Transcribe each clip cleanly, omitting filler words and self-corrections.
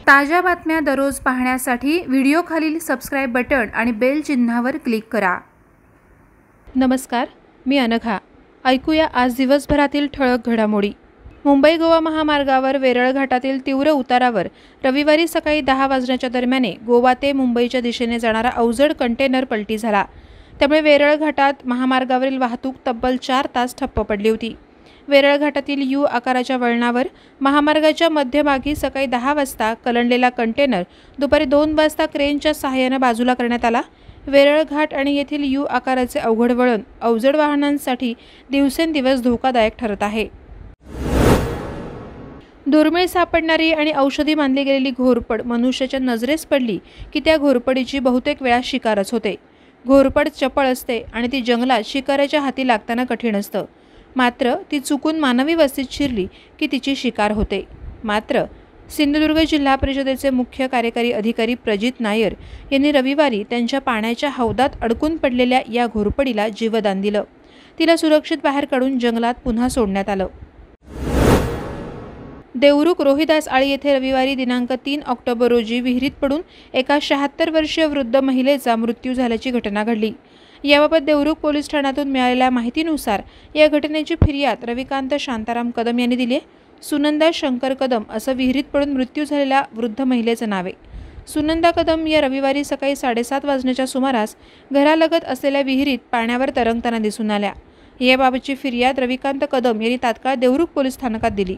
ताज्या बातम्या दररोज पाहण्यासाठी व्हिडिओ खालील सबस्क्राइब बटन आणि बेल चिन्हावर क्लिक करा। नमस्कार, मी अनघा। ऐकूया आज दिवसभरातील ठळक घडामोडी। मुंबई गोवा महामार्गावर वेरळ घाटातील तीव्र उतारावर रविवारी सकाळी 10 वाजण्याच्या दरम्यान गोवा ते मुंबईच्या दिशेने जाणारा अवजड कंटेनर पलटी झाला। त्यामुळे वेरळ घाटात महामार्गावरील वाहतूक तब्बल 4 तास ठप्प पडली होती। वेरळ घाटातील यू आकाराच्या वळणावर महामार्गाच्या मध्यभागी सकाळी 10 वाजता कलंडलेला कंटेनर दुपारी 2 वाजता क्रेनच्या सहाय्याने बाजूला करण्यात आला। वेरळ घाट आणि येथील यू आकाराचे अवघड वळण अवजड वाहनांसाठी दिवसेंदिवस धोकादायक ठरत आहे। दुर्मिळ सापडणारी आणि औषधी मानली गेलेली घोरपड मनुष्याच्या नजरेस पडली की त्या घोरपडीची बहुतेक वेळा शिकारच होते। घोरपड चपळ असते आणि ती जंगलात शिकाऱ्याच्या हाती लागताना कठीण असतं, मात्र ती चुकून मानवी वस्तीत शिरली की तिची शिकार होते। मात्र सिंधुदुर्ग जिल्हा परिषदेचे मुख्य कार्यकारी अधिकारी प्रजित नायर यांनी रविवारी त्यांच्या पाण्याच्या हौदात अडकून पडलेल्या या घोरपडीला जीवदान दिलं। तिला सुरक्षित बाहेर काढून जंगलात पुन्हा सोडण्यात आलं। देवरुख रोहिदास आळी येथे रविवारी दिनांक 3 ऑक्टोबर रोजी विहिरीत पडून एका 76 वर्षीय वृद्ध महिलेचा मृत्यू झाल्याची घटना घडली। याबाबत देवरुख पोलीस ठाण्यातून मिळालेल्या माहितीनुसार या घटनेची फिर्याद रविकांत शांताराम कदम यांनी दिली। सुनंदा शंकर कदम असं विहिरीत पडून मृत्यू झालेल्या वृद्ध महिलेचं नाव आहे। सुनंदा कदम या रविवारी सकाळी 7:30 वाजण्याच्या सुमारास घरालगत असलेल्या विहिरीत पाण्यावर तरंगताना दिसून आल्या। याबाबतची फिर्याद रविकांत कदम यांनी तात्काळ देवरुख पोलीस स्थानकात दिली।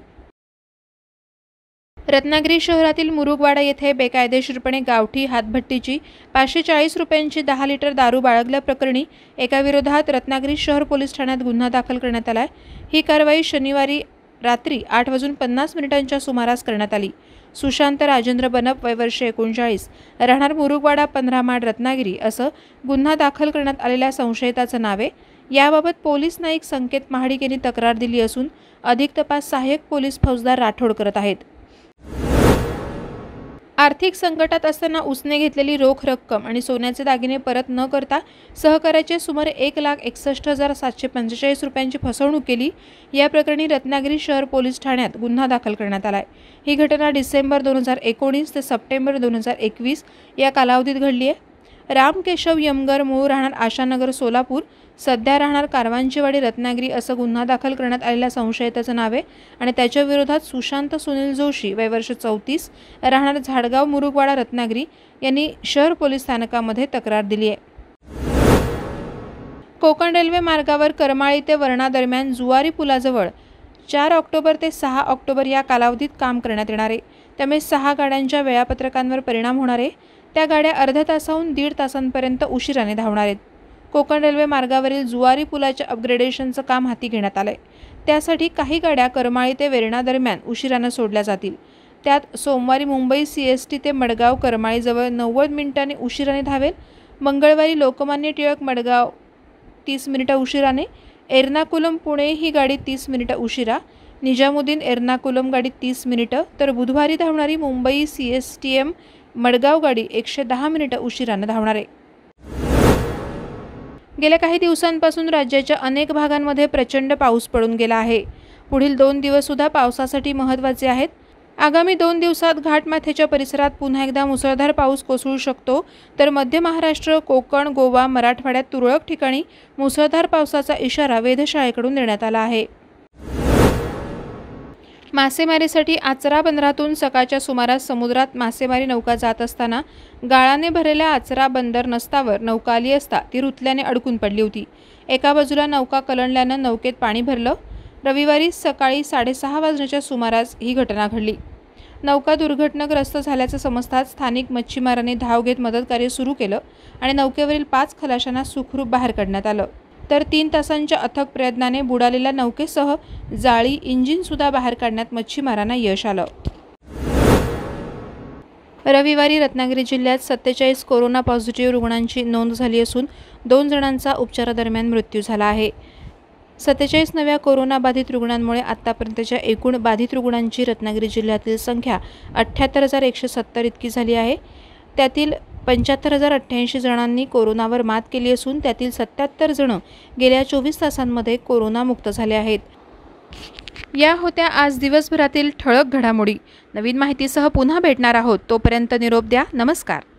रत्नागिरी शहरातील मुरुगवाडा येथे बेकायदेशीरपणे गावठी हातभट्टीची 540 रुपयांची 10 लिटर दारू बाळगल्याप्रकरणी एकाविरोधात रत्नागिरी शहर पोलीस ठाण्यात गुन्हा दाखल करण्यात आला। ही कारवाई शनिवारी रात्री 8:50 सुमारास करण्यात आली। सुशांत राजेंद्र बनप, वय वर्ष 39, राहणार मुरुगवाडा 15 माड रत्नागिरी असं गुन्हा दाखल करण्यात आलेल्या संशयिताचं नाव आहे। याबाबत पोलीस नाईक संकेत महाडिक यांनी तक्रार दिली असून अधिक तपास सहाय्यक पोलीस फौजदार राठोड करत आहेत। आर्थिक संकटात असताना उसने घेतलेली रोख रक्कम आणि सोन्याचे दागिने परत न करता सहकार्याचे सुमारे 1,61,745 रुपयांची फसवणूक केली। या प्रकरणी रत्नागिरी शहर पोलीस ठाण्यात गुन्हा दाखल करण्यात आलाय। ही घटना डिसेंबर 2019 ते सप्टेंबर 2021 या कालावधीत घडली आहे। राम केशव यमगर, मूळ राहणार आशानगर सोलापूर, सध्या राहणार कारवांचीवाडी रत्नागिरी असं गुन्हा दाखल करण्यात आलेल्या संशयिताचं नाव आहे आणि त्याच्या विरोधात सुशांत सुनील जोशी, वय वर्ष 34, राहणार झाडगाव मुरुगवाडा रत्नागिरी यांनी शहर पोलीस स्थानकामध्ये तक्रार दिली आहे। कोकण रेल्वे मार्गावर करमाळी ते वर्णा दरम्यान जुवारी पुलाजवळ 4 ऑक्टोबर ते 6 ऑक्टोबर या कालावधीत काम करण्यात येणार आहे। त्यामुळे 6 गाड्यांच्या वेळापत्रकांवर परिणाम होणार आहे। त्या गाड्या अर्ध्या तासाहून 1.5 तासांपर्यंत उशिराने धावणार आहेत। कोकण रेल्वे मार्गावरील जुवारी पुलाच्या अपग्रेडेशनचं काम हाती घेण्यात आलंय। त्यासाठी काही गाड्या करमाळी ते वेर्णा दरम्यान उशिराने सोडल्या जातील। त्यात सोमवारी मुंबई CST ते मडगाव करमाळीजवळ 90 मिनिटांनी उशिराने धावेल। मंगळवारी लोकमान्य टिळक मडगाव 30 मिनिटं उशिराने, एर्नाकुलम पुणे ही गाडी 30 मिनिटं उशिरा, निजामुद्दीन एर्नाकुलम गाडी 30 मिनिटं, तर बुधवारी धावणारी मुंबई CSTM मडगाव गाडी 110 मिनिटं उशिराने धावणार आहे। गेल्या काही दिवसांपासून राज्याच्या अनेक भागांमध्ये प्रचंड पाऊस पडून गेला आहे। पुढील 2 दिवस सुद्धा पावसासाठी महत्त्वाचे आहेत। आगामी 2 दिवसात घाटमाथ्याच्या परिसरात पुन्हा एकदा मुसळधार पाऊस कोसळू शकतो, तर मध्य महाराष्ट्र, कोकण, गोवा, मराठवाड्यात तुरळक ठिकाणी मुसळधार पावसाचा इशारा वेधशाळेकडून देण्यात आला आहे। मासेमारीसाठी आचरा बंदरातून सकाळच्या सुमारास समुद्रात मासेमारी नौका जात असताना गाळाने भरलेल्या आचरा बंदर नसतावर नौका आली असता ती रुतल्याने अडकून पडली होती। एका बाजूला नौका कलंडल्यानं नौकेत पाणी भरलं। रविवारी सकाळी 6:30 वाजण्याच्या सुमारास ही घटना घडली। नौका दुर्घटनाग्रस्त झाल्याचं समजताच स्थानिक मच्छीमारांनी धाव घेत मदतकार्य सुरू केलं आणि नौकेवरील 5 खलाशांना सुखरूप बाहेर काढण्यात आलं। तर 3 तासांच्या अथक प्रयत्नाने बुडालेल्या नौकेसह जाळी, इंजिन सुद्धा बाहेर काढण्यात मच्छीमारांना यश आलं। रविवारी रत्नागिरी जिल्ह्यात 47 कोरोना पॉझिटिव्ह रुग्णांची नोंद झाली असून 2 जणांचा उपचारादरम्यान मृत्यू झाला आहे। 47 नव्या कोरोना बाधित रुग्णांमुळे आतापर्यंतच्या एकूण बाधित रुग्णांची रत्नागिरी जिल्ह्यातील संख्या 78,170 इतकी झाली आहे। त्यातील 75,088 जणांनी कोरोनावर मात केली असून त्यातील 77 जण गेल्या 24 तासांमध्ये कोरोनामुक्त झाले आहेत। या होत्या आज दिवसभरातील ठळक घडामोडी। नवीन माहितीसह पुन्हा भेटणार आहोत। तोपर्यंत निरोप द्या। नमस्कार।